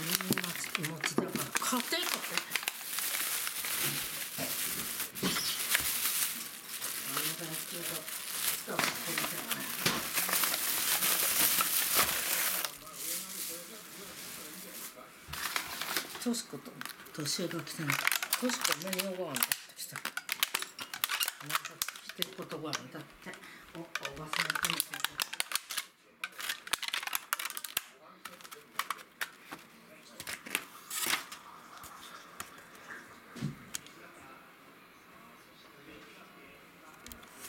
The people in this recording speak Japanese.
命だから勝て勝て。としこと年が来てない。としこ何をご飯だってきた。なんか来てることご飯だって。おばさんやってみて。